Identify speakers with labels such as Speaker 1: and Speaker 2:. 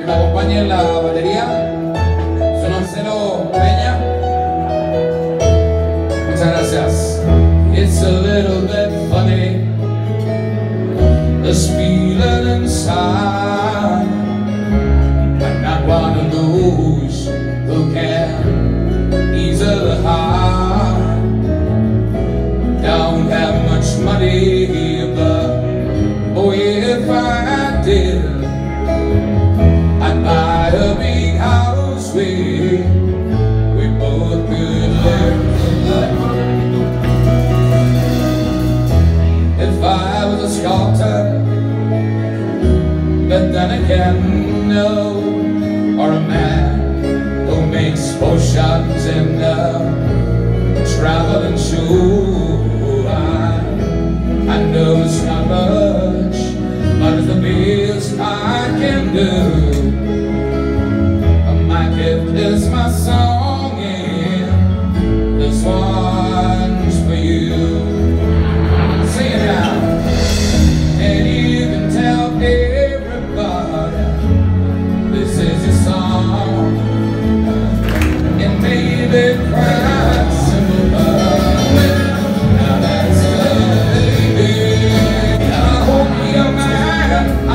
Speaker 1: que me acompañe en la batería, soy Marcelo Peña. Muchas gracias. It's a little bit funny, this feeling inside. I'm not one of those who can easily hide. Don't have much money, but oh, if I did, I'd buy a big house where we both could live. If I was a sculptor, but then again, no, or a man who makes potions in the traveling show. I know it's not much, but it's the best I can do. My gift is my song, and this one's for you. Sing it now, and you can tell everybody this is your song. And maybe cry simple love. Now that's love, baby. I hope you're mine.